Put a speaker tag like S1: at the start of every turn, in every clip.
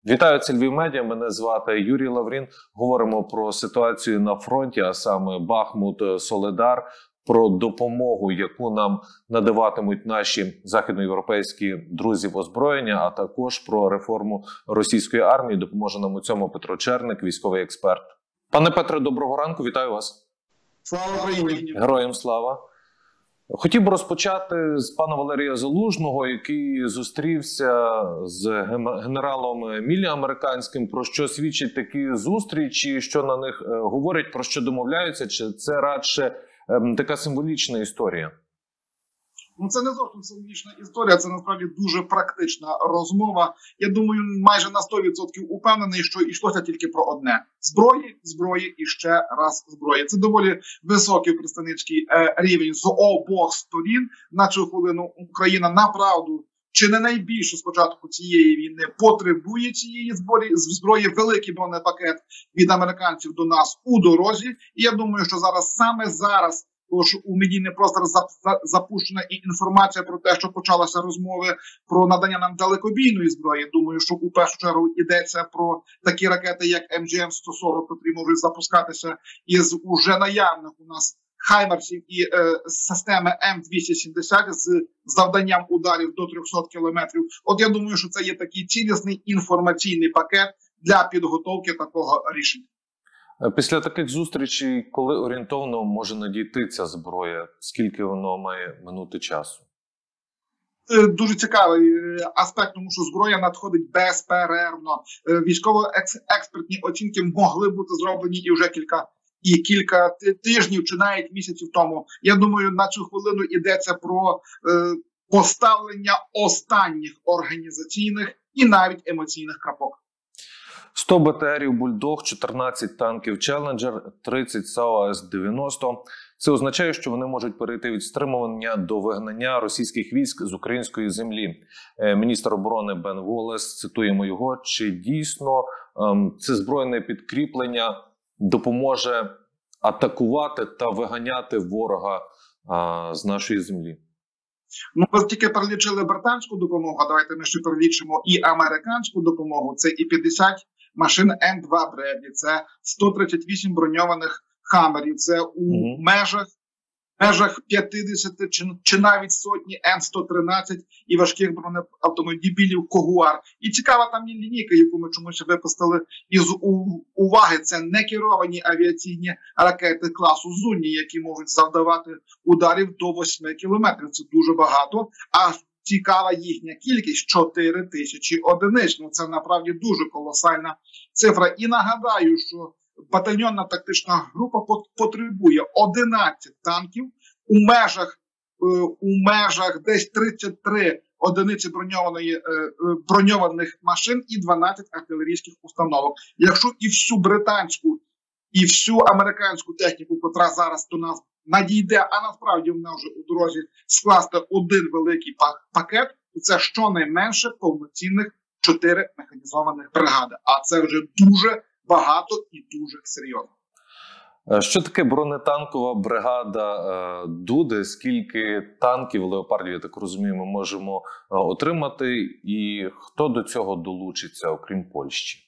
S1: Вітаю, це Львів Медіа. Мене звати Юрій Лаврін. Говоримо про ситуацію на фронті, а саме Бахмут, Солидар, про допомогу, яку нам надаватимуть наші західноєвропейські друзі в озброєння, а також про реформу російської армії. Допоможе нам у цьому Петро Черник, військовий експерт. Пане Петре, доброго ранку, вітаю вас.
S2: Слава Україні!
S1: Героям слава! Хотів би розпочати з пана Валерія Залужного, який зустрівся з генералом Міллі американським. Про що свідчать такі зустрічі, що на них говорять, про що домовляються, чи це радше така символічна історія?
S2: Ну, це не зовсім символічна історія, це насправді дуже практична розмова. Я думаю, майже на 100% упевнений, що йшлося тільки про одне: зброї і ще раз зброї. Це доволі високий представницький рівень з обох сторін. На цю хвилину Україна направду, чи не найбільше спочатку цієї війни, потребує цієї зброї. Великий бронепакет від американців до нас у дорозі. І я думаю, що саме зараз, тож у медійний простір запущена і інформація про те, що почалися розмови про надання нам далекобійної зброї. Думаю, що у першу чергу йдеться про такі ракети, як МГМ-140, які можуть запускатися із уже наявних у нас хаймерсів і системи М270 з завданням ударів до 300 кілометрів. От я думаю, що це є такий цілісний інформаційний пакет для підготовки такого рішення.
S1: Після таких зустрічей, коли орієнтовно може надійти ця зброя? Скільки воно має минути часу?
S2: Дуже цікавий аспект, тому що зброя надходить безперервно. Військово-експертні оцінки могли бути зроблені і вже кілька тижнів чи навіть місяців тому. Я думаю, на цю хвилину йдеться про поставлення останніх організаційних і навіть емоційних крапок.
S1: 100 БТРів «Бульдог», 14 танків «Челленджер», 30 САУ С-90. Це означає, що вони можуть перейти від стримування до вигнання російських військ з української землі. Міністр оборони Бен Волес, цитуємо його, чи дійсно це збройне підкріплення допоможе атакувати та виганяти ворога з нашої землі?
S2: Ну, ви тільки перелічили британську допомогу, давайте ми ще перелічимо і американську допомогу. Це і 50 машин М2 Бредлі, це 138 броньованих хамерів, це у межах 50 чи навіть сотні М113 і важких бронеавтомобілів Когуар. І цікава там є лінійка, яку ми чомусь випустили із уваги. Це не керовані авіаційні ракети класу Зуні, які можуть завдавати ударів до 8 кілометрів. Це дуже багато. А цікава їхня кількість – 4 тисячі одиниць. Ну, це насправді дуже колосальна цифра. І нагадаю, що батальйонна тактична група потребує 11 танків, у межах десь 33 одиниці броньованих машин і 12 артилерійських установок. Якщо і всю британську, і всю американську техніку, котра зараз до нас надійде, а насправді вона вже у дорозі, скласти один великий пакет, то це щонайменше повноцінних 4 механізованих бригади. А це вже дуже багато і дуже серйозно.
S1: Що таке бронетанкова бригада Дуди? Скільки танків «Леопардів», я так розумію, ми можемо отримати? І хто до цього долучиться, окрім Польщі?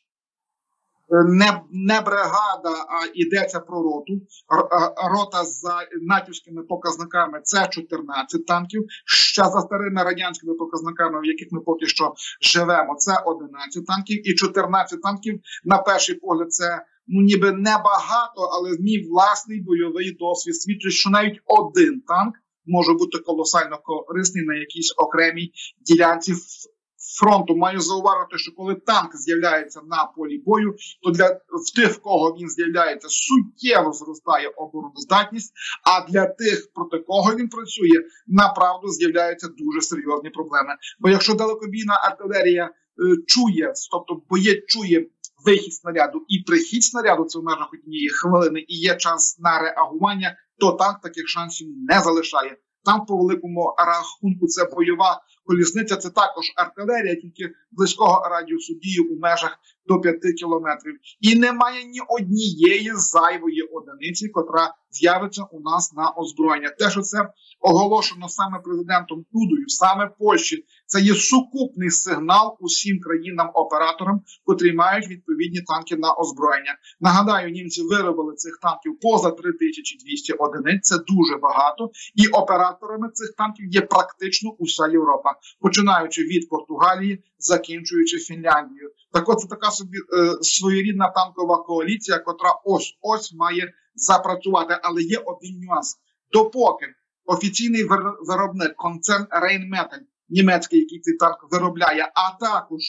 S2: Не бригада, а йдеться про роту. Рота за натівськими показниками – це 14 танків. Ще за старими радянськими показниками, в яких ми поки що живемо, це 11 танків. І 14 танків, на перший погляд, це ніби небагато, але мій власний бойовий досвід свідчить, що навіть один танк може бути колосально корисний на якійсь окремій ділянці фронту. Маю зауважити, що коли танк з'являється на полі бою, то в тих, в кого він з'являється, суттєво зростає обороноздатність, а для тих, проти кого він працює, направду з'являються дуже серйозні проблеми. Бо якщо далекобійна артилерія чує, тобто боєць чує вихід снаряду і прихід снаряду, це в межах однієї хвилини, і є шанс на реагування, то танк таких шансів не залишає. Там, по великому рахунку, це бойова колісниця – це також артилерія, тільки близького радіусу дії у межах до 5 кілометрів. І немає ні однієї зайвої одиниці, котра з'явиться у нас на озброєння. Те, що це оголошено саме президентом Дудою, саме Польщі, це є сукупний сигнал усім країнам-операторам, котрі мають відповідні танки на озброєння. Нагадаю, німці виробили цих танків поза 3200 одиниць, це дуже багато, і операторами цих танків є практично уся Європа, починаючи від Португалії, закінчуючи Фінляндією. Так от це така собі своєрідна танкова коаліція, котра ось має запрацювати. Але є один нюанс. Допоки офіційний виробник, концерн Rheinmetall, німецький, який цей танк виробляє, а також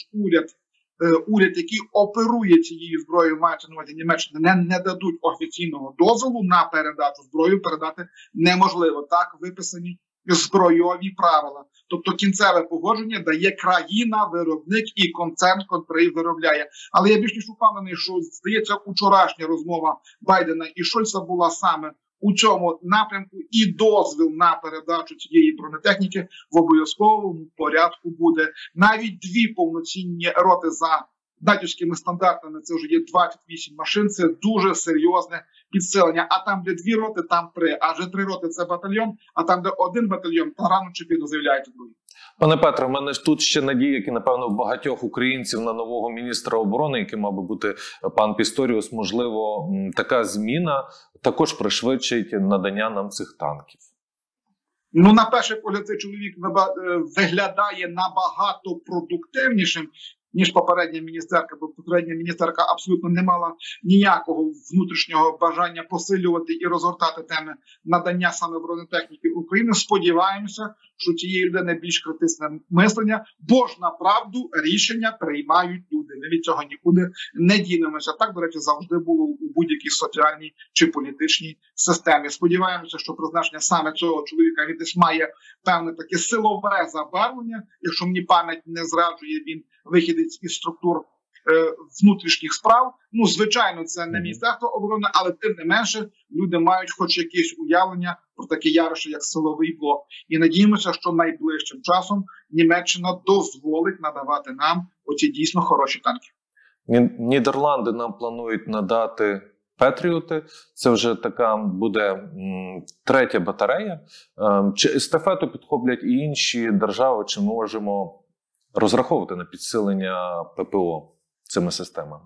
S2: уряд, який оперує цією зброєю, маючи на увазі Німеччини, не дадуть офіційного дозволу на передачу зброю, передати неможливо. Так виписані збройові правила. Тобто кінцеве погодження дає країна-виробник і концерн, котрий виробляє. Але я більш ніж впевнений, що, здається, учорашня розмова Байдена і Шольца була саме у цьому напрямку, і дозвіл на передачу цієї бронетехніки в обов'язковому порядку буде. Навіть 2 повноцінні роти за натівськими стандартами, це вже є 28 машин, це дуже серйозне підсилення. А там, де 2 роти, там 3. А вже 3 роти – це батальйон, а там, де 1 батальйон, то рано чи пізно з'являється другий.
S1: Пане Петре, в мене ж тут ще надія, як і, напевно, в багатьох українців на нового міністра оборони, яким мав би бути пан Пісторіус. Можливо, така зміна також пришвидшить надання нам цих танків.
S2: Ну, на перший погляд, цей чоловік виглядає набагато продуктивнішим, ніж попередня міністерка, бо попередня міністерка абсолютно не мала ніякого внутрішнього бажання посилювати і розгортати теми надання саме бронетехніки України. Сподіваємося, що цієї людини більш критичне мислення, бо ж направду рішення приймають люди. Ми від цього нікуди не дінемося. Так, до речі, завжди було у будь-якій соціальній чи політичній системі. Сподіваємося, що призначення саме цього чоловіка, він десь має певне таке силове забарвлення. Якщо мені пам'ять не зраджує, він вихідець із структур внутрішніх справ. Ну, звичайно, це не Міністерство оборони, але тим не менше люди мають хоч якесь уявлення про таке явище, як силовий блок. І надіємося, що найближчим часом Німеччина дозволить надавати нам оці дійсно хороші танки.
S1: Нідерланди нам планують надати Петріоти. Це вже така буде 3-я батарея. Чи естафету підхоплять і інші держави, чи ми можемо розраховувати на підсилення ППО цими системами?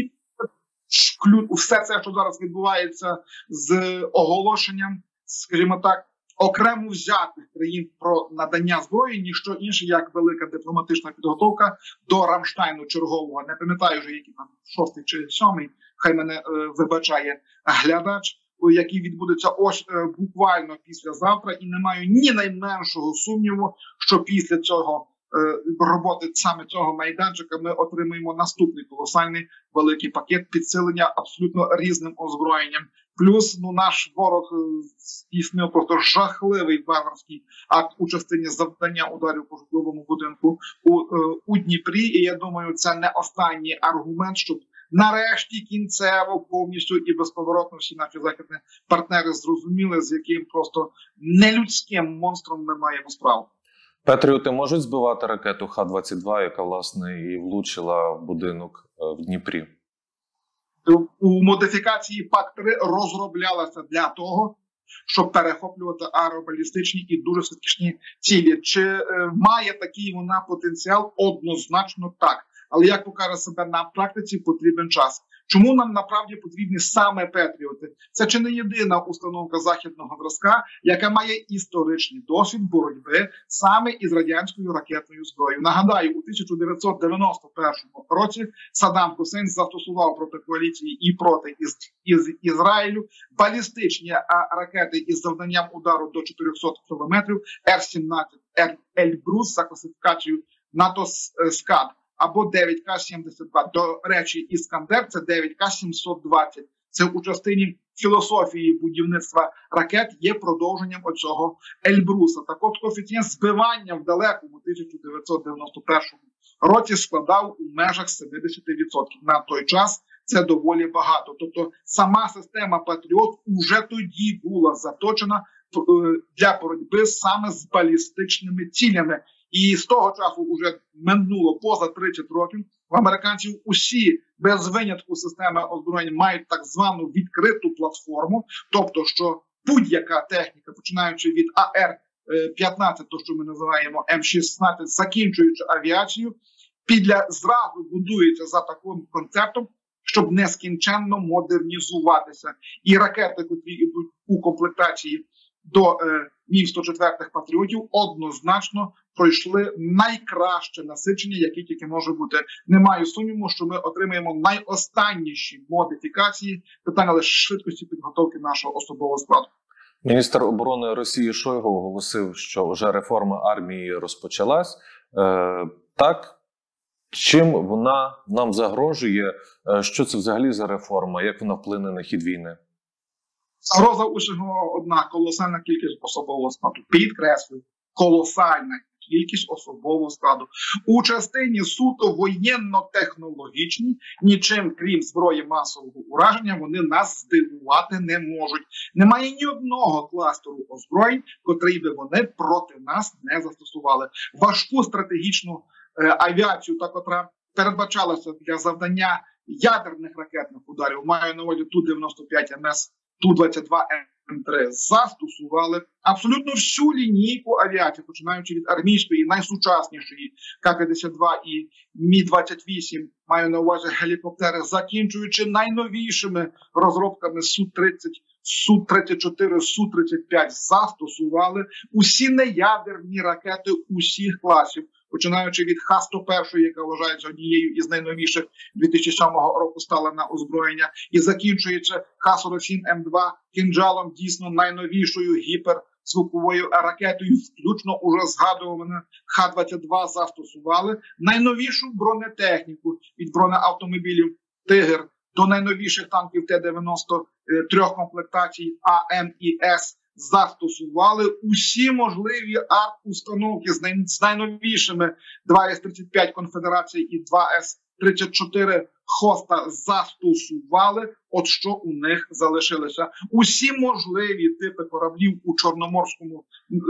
S2: Все це, що зараз відбувається з оголошенням, скажімо так, окремо взятих країн про надання зброї, ніщо інше, як велика дипломатична підготовка до Рамштайну чергового. Не пам'ятаю вже, який там 6-й чи 7-й, хай мене вибачає глядач, який відбудеться ось буквально післязавтра, і не маю ні найменшого сумніву, що після цього роботи саме цього майданчика ми отримаємо наступний колосальний великий пакет підсилення абсолютно різним озброєнням. Плюс наш ворог здійснив просто жахливий варварський акт у частині завдання ударів по житловому будинку у Дніпрі. І я думаю, це не останній аргумент, щоб нарешті кінцево повністю і безповоротно всі наші західні партнери зрозуміли, з яким просто нелюдським монстром ми маємо справу.
S1: Петріоти можуть збивати ракету Х-22, яка, власне, і влучила в будинок в Дніпрі?
S2: У модифікації ПАК-3 розроблялася для того, щоб перехоплювати аеробалістичні і дуже швидкісні цілі. Чи має такий вона потенціал? Однозначно так. Але як покаже себе на практиці, потрібен час. Чому нам направді потрібні саме Петріоти? Це чи не єдина установка західного зразка, яка має історичний досвід боротьби саме із радянською ракетною зброєю. Нагадаю, у 1991 році Саддам Хусейн застосував проти коаліції і проти Ізраїлю балістичні ракети із завданням удару до 400 км Р-17 Ельбрус за класифікацією НАТО-СКАД. Або 9К-72. До речі, Іскандер – це 9К-720. Це у частині філософії будівництва ракет є продовженням оцього Ельбруса. Так от коефіцієнт збивання в далекому 1991 році складав у межах 70%. На той час це доволі багато. Тобто сама система Патріот уже тоді була заточена для боротьби саме з балістичними цілями. І з того часу вже минуло поза 30 років. В американців усі без винятку системи озброєння мають так звану відкриту платформу, тобто що будь-яка техніка, починаючи від АР-15, то що ми називаємо М-16, закінчуючи авіацію, зразу будується за таким концептом, щоб нескінченно модернізуватися. І ракети, які йдуть у комплектації до Міг-104 патріотів, однозначно пройшли найкраще насичення, яке тільки може бути. Немає сумніву, що ми отримаємо найостанніші модифікації, питання лише швидкості підготовки нашого особового складу.
S1: Міністр оборони Росії Шойгу оголосив, що вже реформа армії розпочалась. Так, чим вона нам загрожує? Що це взагалі за реформа? Як вона вплине на хід війни?
S2: Загроза усього одна – колосальна кількість особового складу. Підкреслюю, колосальна кількість особового складу. У частині суто воєнно-технологічній, нічим крім зброї масового ураження, вони нас здивувати не можуть. Немає ні одного кластеру озброєнь, котрий би вони проти нас не застосували. Важку стратегічну авіацію, та котра передбачалася для завдання ядерних ракетних ударів, маю на увазі Ту-95 МС, Ту-22 М3, застосували абсолютно всю лінійку авіації, починаючи від армійської, найсучаснішої К-52 і Мі-28, маю на увазі гелікоптери, закінчуючи найновішими розробками Су-30, Су-34, Су-35, застосували усі неядерні ракети усіх класів, починаючи від Х-101, яка вважається однією із найновіших 2007 року стала на озброєння, і закінчуючи Х-47М2 кінжалом, дійсно найновішою гіперзвуковою ракетою, включно уже згадуваною Х-22 застосували, найновішу бронетехніку від бронеавтомобілів «Тигр» до найновіших танків Т-90 трьох комплектацій АМ і С застосували усі можливі арт-установки з найновішими 2С-35 Конфедерації і 2С-34 Хоста застосували, от що у них залишилося. Усі можливі типи кораблів у Чорноморському,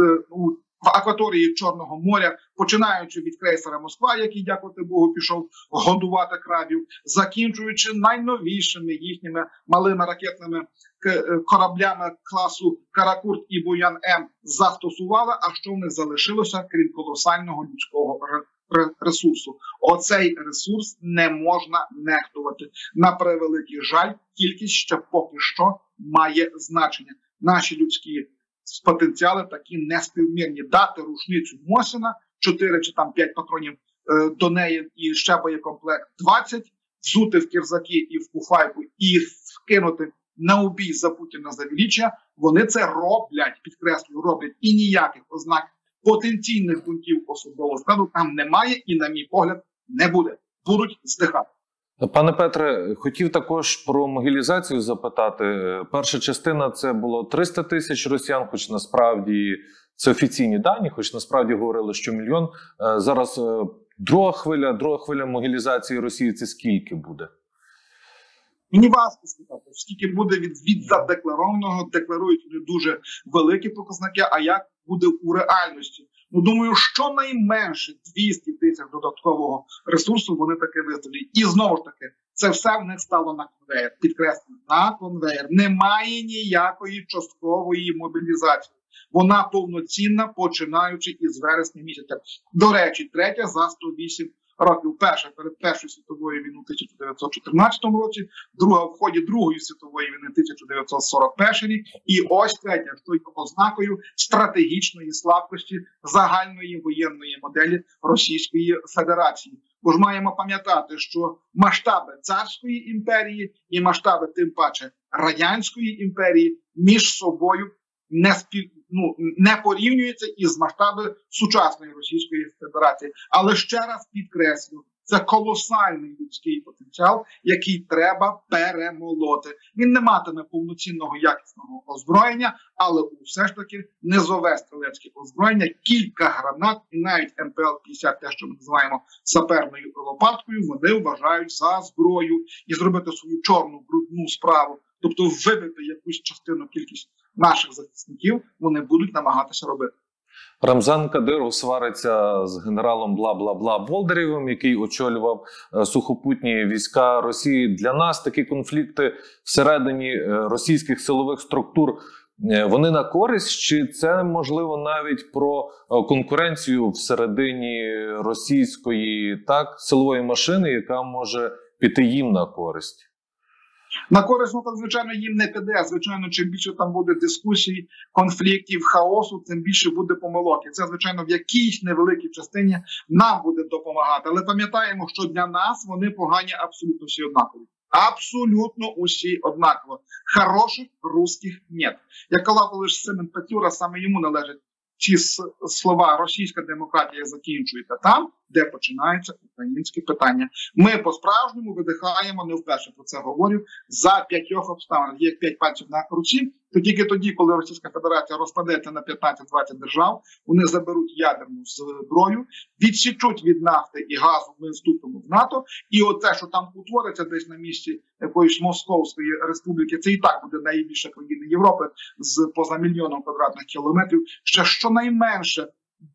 S2: в акваторії Чорного моря, починаючи від крейсера «Москва», який, дякувати Богу, пішов годувати крабів, закінчуючи найновішими їхніми малими ракетними кораблями класу «Каракурт» і «Буян-М» застосували, а що в них залишилося, крім колосального людського ресурсу. Оцей ресурс не можна нехтувати. На превеликий жаль, кількість ще поки що має значення. Наші людські потенціали такі неспівмірні. Дати рушницю Мосіна, 4 чи там 5 патронів до неї і ще боєкомплект 20, взути в кірзаки і в куфайку і вкинути на убій за Путіна за величчя, вони це роблять, підкреслюю, роблять, і ніяких ознак потенційних пунктів особового складу там немає і, на мій погляд, не буде. Будуть здихати.
S1: Пане Петре, хотів також про могилізацію запитати. Перша частина – це було 300 тисяч росіян, хоч насправді це офіційні дані, хоч насправді говорили, що 1 мільйон. Зараз друга хвиля могилізації Росії – це скільки буде?
S2: Мені важко сказати, скільки буде від задекларованого, декларують вони дуже великі показники, а як буде у реальності. Ну, думаю, щонайменше 200 тисяч додаткового ресурсу вони таки виставлять. І знову ж таки, це все в них стало на конвеєр. Підкреслюю, на конвеєр. Немає ніякої часткової мобілізації. Вона повноцінна, починаючи із вересня місяця. До речі, третя за 108 років. Перша перед Першою світовою війною в 1914 році, друга в ході Другої світової війни 1941 рік, і ось третя, що є ознакою стратегічної слабкості загальної воєнної моделі Російської Федерації. Бо ж маємо пам'ятати, що масштаби царської імперії і масштаби, тим паче, радянської імперії між собою не порівнюється із масштаби сучасної Російської Федерації. Але ще раз підкреслю, це колосальний людський потенціал, який треба перемолоти. Він не матиме повноцінного якісного озброєння, але все ж таки низове стрілецьке озброєння, кілька гранат і навіть МПЛ-50, те, що ми називаємо саперною лопаткою, вони вважають за зброю і зробити свою чорну, брудну справу. Тобто вибити якусь частину, кількість наших захисників вони будуть намагатися робити.
S1: Рамзан Кадиров свариться з генералом бла-бла-бла Болдирєвим, який очолював сухопутні війська Росії. Для нас такі конфлікти всередині російських силових структур, вони на користь? Чи це, можливо, навіть про конкуренцію всередині російської силової машини, яка може піти їм на користь?
S2: На користь, так, звичайно, їм не піде. Звичайно, чим більше там буде дискусій, конфліктів, хаосу, тим більше буде помилок. І це, звичайно, в якійсь невеликій частині нам буде допомагати. Але пам'ятаємо, що для нас вони погані абсолютно всі однакові. Абсолютно усі однаково. Хороших русських нет. Як казав колись Семен Петюра, саме йому належать ці слова «російська демократія» закінчується там, де починається українське питання. Ми по-справжньому видихаємо, не вперше про це говорю, за 5 обставин. Є 5 пальців на руці, то тільки тоді, коли Російська Федерація розпадеться на 15-20 держав, вони заберуть ядерну зброю, відсічуть від нафти і газу, ми вступимо в НАТО, і оце, що там утвориться десь на місці якоїсь Московської республіки, це і так буде найбільша країна Європи з поза мільйоном квадратних кілометрів, ще щонайменше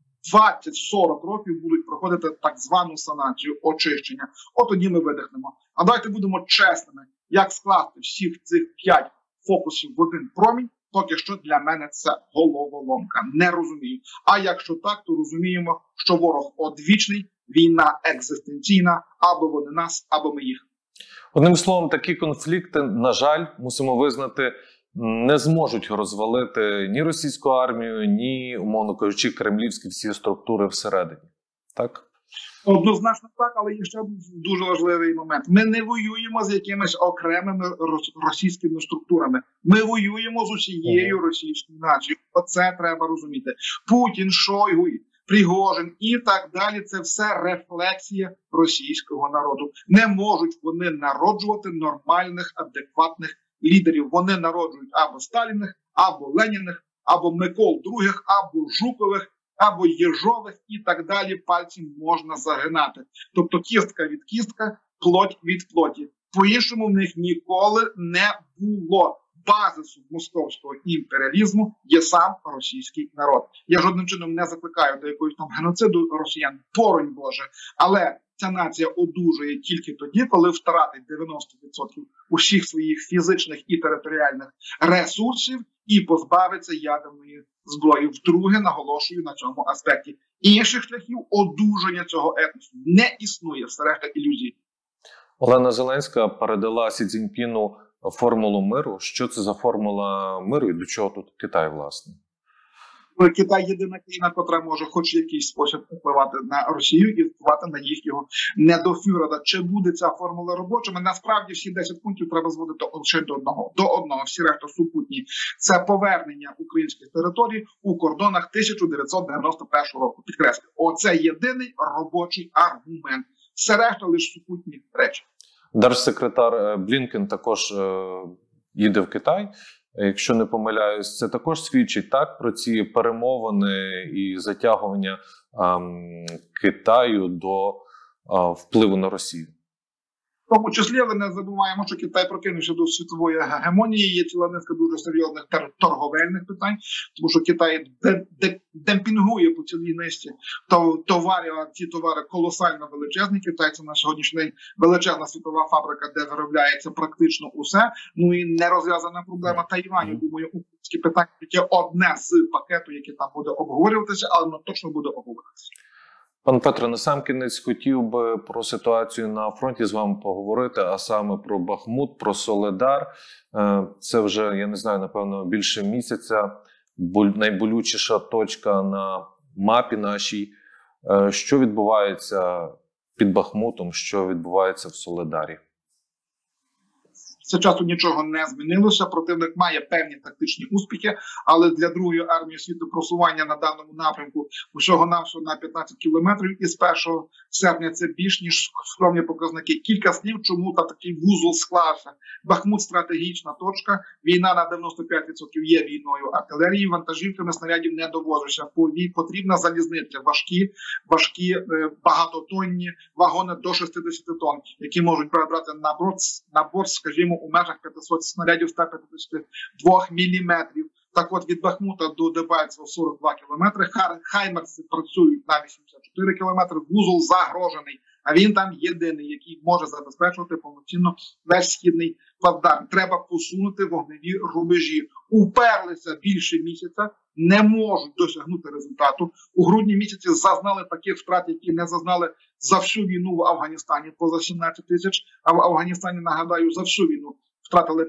S2: 20-40 років будуть проходити так звану санацію, очищення. От тоді ми видихнемо. А давайте будемо чесними, як скласти всіх цих 5 фокусів в один промінь, поки що для мене це головоломка. Не розумію. А якщо так, то розуміємо, що ворог одвічний, війна екзистенційна, або вони нас, або ми їх.
S1: Одним словом, такі конфлікти, на жаль, мусимо визнати, не зможуть розвалити ні російську армію, ні, умовно кажучи, кремлівські всі структури всередині. Так?
S2: Однозначно так, але є ще дуже важливий момент. Ми не воюємо з якимись окремими російськими структурами. Ми воюємо з усією російською нацією. Оце треба розуміти. Путін, Шойгу, Пригожин і так далі – це все рефлексія російського народу. Не можуть вони народжувати нормальних, адекватних лідерів. Вони народжують або Сталіних, або Леніних, або Микол II, або Жукових, або Єжових і так далі. Пальцем можна загинати. Тобто кістка від кістка, плоть від плоті. По-іншому в них ніколи не було. Базису московського імперіалізму є сам російський народ. Я жодним чином не закликаю до якогось там геноциду росіян, боронь Боже. Але ця нація одужує тільки тоді, коли втратить 90% усіх своїх фізичних і територіальних ресурсів і позбавиться ядерної зброї. Вдруге, наголошую на цьому аспекті. Інших шляхів одужання цього етносу не існує, все решта ілюзій.
S1: Олена Зеленська передала Сі Цзіньпіну формулу миру. Що це за формула миру і до чого тут Китай, власне?
S2: Китай – єдина країна, яка може хоч в якийсь спосіб впливати на Росію і впливати на їхнього недофюрера. Чи буде ця формула робочими? Насправді всі 10 пунктів треба зводити лише до одного. Всі решта супутні. Це повернення українських територій у кордонах 1991 року. Підкреслю, оце єдиний робочий аргумент. Все решта лише супутні речі.
S1: Держсекретар Блінкен також їде в Китай. Якщо не помиляюсь, це також свідчить так про ці перемовини і затягування Китаю до впливу на Росію.
S2: В тому числі, але не забуваємо, що Китай прокинувся до світової гегемонії, є ціла низка дуже серйозних торговельних питань, тому що Китай демпінгує по цілій низці товарів, а ці товари колосально величезні. Китай – це на сьогоднішній день величезна світова фабрика, де виробляється практично усе. Ну і нерозв'язана проблема Тайваню. Думаю, українські питання – яке одне з пакету, яке там буде обговорюватися, але воно точно буде обговорюватися.
S1: Пан Петре, насамкінець хотів би про ситуацію на фронті з вами поговорити, а саме про Бахмут, про Соледар. Це вже, я не знаю, напевно, більше місяця найболючіша точка на мапі нашій. Що відбувається під Бахмутом, що відбувається в Соледарі?
S2: З часу нічого не змінилося, противник має певні тактичні успіхи, але для другої армії світу просування на даному напрямку усього-навсього на 15 кілометрів, і з 1 серпня це більш ніж скромні показники. Кілька слів, чому такий вузол склався. Бахмут – стратегічна точка, війна на 95% є війною артилерії, вантажівками снарядів не довозиться. Потрібна залізниця, важкі багатотонні вагони до 60 тонн, які можуть брати на борт, скажімо, у межах 500 снарядів 152 мм. Так от від Бахмута до Дебальцева 42 кілометри, Хаймерси працюють на 84 кілометри, вузол загрожений, а він там єдиний, який може забезпечувати повноцінно весь східний плацдарм. Треба посунути вогневі рубежі. Уперлися більше місяця, не можуть досягнути результату. У грудні місяці зазнали таких втрат, які не зазнали за всю війну в Афганістані, поза 17 тисяч, а в Афганістані, нагадаю, за всю війну втратили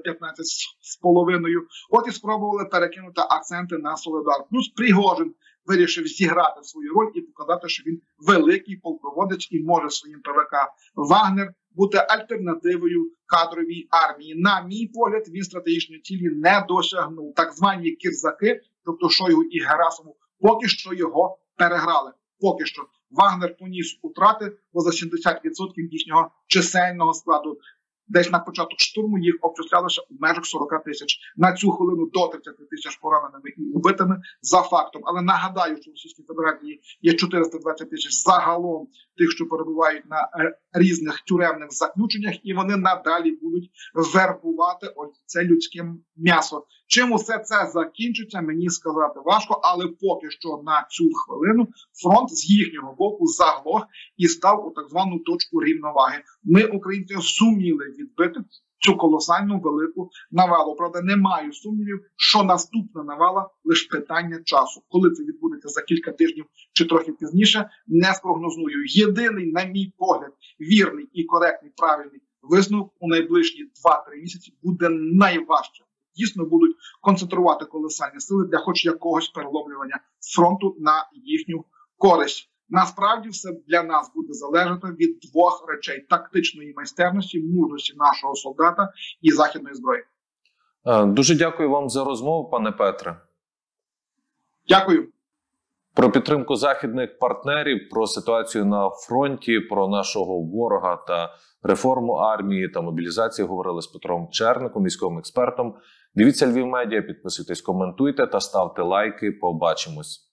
S2: 15,5. От і спробували перекинути акценти на Солидар. Плюс Пригожин вирішив зіграти свою роль і показати, що він великий полководець і може своїм ПВК «Вагнер» бути альтернативою кадровій армії. На мій погляд, він стратегічної цілі не досягнув. Так звані кірзаки, тобто Шойгу і Герасимов, поки що його переграли. Поки що Вагнер поніс утрати, бо за 70% їхнього чисельного складу. Десь на початок штурму їх обчислялося у межах 40 тисяч. На цю хвилину до 30 тисяч пораненими і убитими за фактом. Але нагадаю, що в Російській Федерації є 420 тисяч загалом тих, що перебувають на різних тюремних заключеннях, і вони надалі будуть вербувати ось це людське м'ясо. Чим усе це закінчиться, мені сказати важко, але поки що на цю хвилину фронт з їхнього боку заглох і став у так звану точку рівноваги. Ми, українці, зуміли відбити цю колосальну велику навалу. Правда, не маю сумнівів, що наступна навала – лише питання часу. Коли це відбудеться за кілька тижнів чи трохи пізніше, не спрогнозую. Єдиний, на мій погляд, вірний і коректний, правильний висновок у найближчі 2-3 місяці буде найважче. Дійсно будуть концентрувати колосальні сили для хоч якогось переломлювання фронту на їхню користь. Насправді все для нас буде залежати від двох речей: тактичної майстерності, мужності нашого солдата і західної зброї.
S1: Дуже дякую вам за розмову, пане Петре.
S2: Дякую.
S1: Про підтримку західних партнерів, про ситуацію на фронті, про нашого ворога та реформу армії та мобілізації говорили з Петром Черником, військовим експертом. Дивіться Львів Медіа, підписуйтесь, коментуйте та ставте лайки. Побачимось.